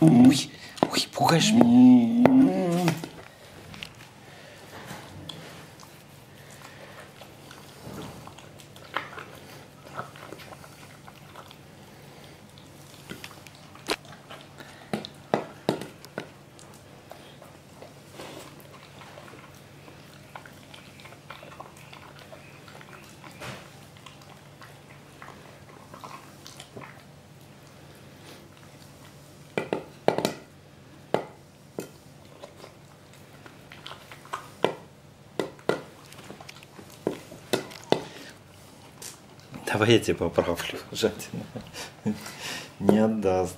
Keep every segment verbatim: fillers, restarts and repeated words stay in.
Ой, ой, пугаешь меня. Давай я тебя поправлю, жадина. Не отдаст.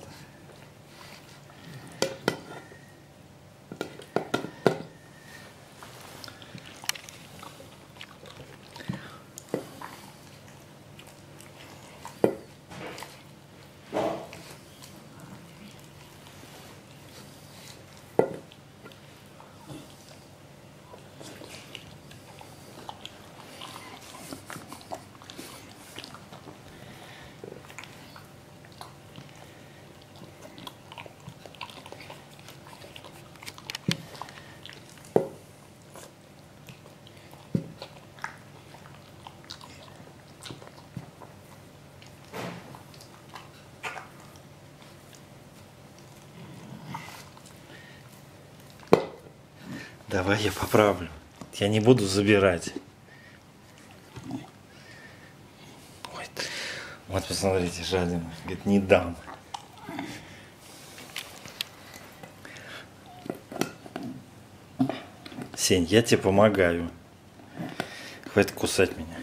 Давай я поправлю. Я не буду забирать. Ой, вот посмотрите, жадина. Говорит, не дам. Сень, я тебе помогаю. Хватит кусать меня.